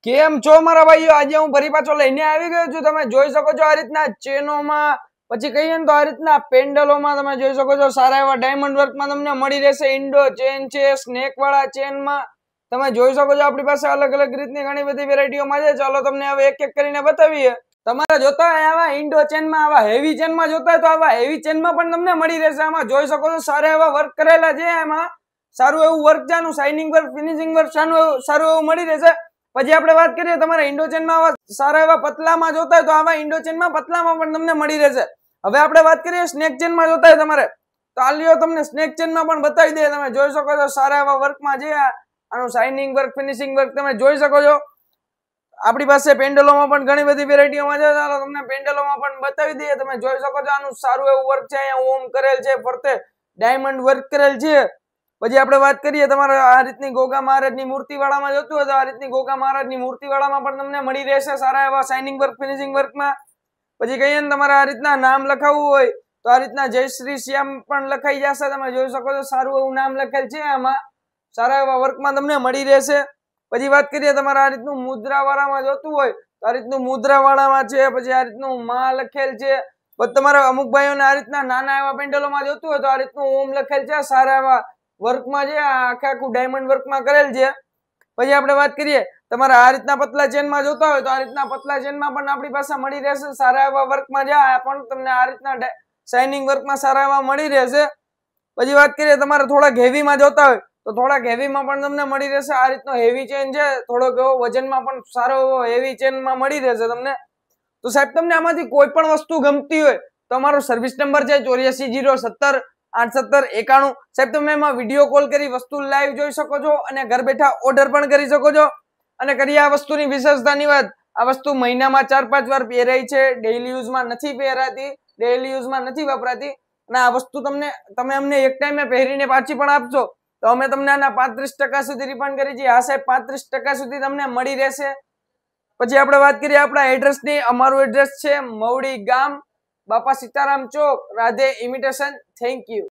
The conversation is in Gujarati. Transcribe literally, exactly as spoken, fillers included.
કેમ છો મારા ભાઈઓ? આજે હું ફરી પાછો લઈને આવી ગયો છું. તમે જોઈ શકો છો આ રીતના ચેનોમાં, પછી કહીએ ને તો આ રીતના પેન્ડલોમાં તમે જોઈ શકો છો સારા એવા ડાયમંડ વર્કમાં તમને મળી રહેશે. ઇન્ડો ચેન છે, સ્નેક વાળા ચેનમાં તમે જોઈ શકો છો આપણી પાસે અલગ અલગ રીતની ઘણી બધી વેરાયટીઓમાં છે. ચાલો તમને હવે એક એક કરીને બતાવીએ. તમારે જોતા હોય આવા ઇન્ડો ચેનમાં, આવા હેવી ચેનમાં જોતા હોય તો આવા હેવી ચેનમાં પણ તમને મળી રહેશે. આમાં જોઈ શકો છો સારા એવા વર્ક કરેલા છે. એમાં સારું એવું વર્ક જાનું શાઇનિંગ વર્ક, ફિનિશિંગ વર્ક સારું સારું એવું મળી રહેશે. પછી આપણે વાત કરીએ તમારે ઇન્ડો ચેનમાં આવા સારા એવા પતલામાં જોતા હોય તો આવા ઇન્ડો ચેનમાં પતલામાં પણ તમને મળી રહેશે. હવે આપણે વાત કરીએ સ્નેક ચેનમાં જોતા હોય તમારે તો આ લ્યો તમને સ્નેક ચેનમાં પણ બતાવી દે. તમે જોઈ શકો છો સારા એવા વર્કમાં જે આનું શાઇનિંગ વર્ક, ફિનિશિંગ વર્ક તમે જોઈ શકો છો. આપણી પાસે પેન્ડલોમાં પણ ઘણી બધી વેરાયટીઓમાં છે. ચાલો તમને પેન્ડલોમાં પણ બતાવી દઈએ. તમે જોઈ શકો છો આનું સારું એવું વર્ક છે. અહીંયા ઓમ કરેલ છે, ફરતે ડાયમંડ વર્ક કરેલ છે. પછી આપણે વાત કરીએ તમારે આ રીતની ગોગા મહારાજની મૂર્તિ વાળામાં જોતું હોય તો આ રીતની ગોગા મહારાજની મૂર્તિ વાળામાં પણ તમને મળી રહેશે સારા એવા શાઇનિંગ વર્ક, ફિનિશિંગ વર્કમાં. પછી કહીએ ને તમારે આ રીતના નામ લખાવવું હોય તો આ રીતના જય શ્રી શ્યામ પણ લખાઈ જશે. તમે જોઈ શકો છો સારું એવું નામ લખેલ છે. આમાં સારા એવા વર્કમાં તમને મળી રહેશે. પછી વાત કરીએ તમારે આ રીતનું મુદ્રા વાળામાં જોતું હોય તો આ રીતનું મુદ્રા વાળામાં છે. પછી આ રીતનું માં લખેલ છે. પછી તમારા અમુક ભાઈઓને આ રીતના નાના એવા પેન્ડલોમાં જોતું હોય તો આ રીતનું ઓમ લખેલ છે. સારા એવા વર્કમાં છે, આખે આખું ડાયમંડ વર્કમાં કરેલ છે. પછી આપણે વાત કરીએ તમારે આ રીતના પતલા ચેનમાં જોતા હોય તો આ રીતના પતલા ચેનમાં પણ આપણી પાસે મળી રહેશે. સારા એવા વર્કમાં છે, આ પણ તમને આ રીતના શાઇનિંગ વર્કમાં સારા એવા મળી રહેશે. પછી વાત કરીએ તમારે થોડાક હેવીમાં જોતા હોય તો થોડાક હેવીમાં પણ તમને મળી રહેશે. આ રીતનો હેવી ચેન છે, થોડોક એવો વજનમાં પણ સારો એવો હેવી ચેનમાં મળી રહેશે તમને. તો સાહેબ તમને આમાંથી કોઈ પણ વસ્તુ ગમતી હોય તો અમારો સર્વિસ નંબર છે ચોર્યાસી જીરો સત્તર આઠ સત્તર એકાણું. સાહેબ તમે એમાં વિડીયો કોલ કરી વસ્તુ લાઈવ જોઈ શકો છો અને ઘર બેઠા ઓર્ડર પણ કરી શકો છો. અને કરી આ વસ્તુની વિશેષતાની વાત, આ વસ્તુ મહિનામાં ચાર પાંચ વાર પહેરાય છે, ડેઈલી યુઝમાં નથી પહેરાતી, ડેઈલી યુઝમાં નથી વપરાતી. અને આ વસ્તુ તમને તમે અમને એક ટાઈમે પહેરીને પાછી પણ આપશો તો અમે તમને આના પાંત્રીસ ટકા સુધી રિફંડ કરી છીએ. આ સાહેબ પાંત્રીસ ટકા સુધી તમને મળી રહેશે. પછી આપણે વાત કરીએ આપણા એડ્રેસની. અમારું એડ્રેસ છે મવડી ગામ, Bapa Sitaram Chowk, Radhe imitation. Thank you.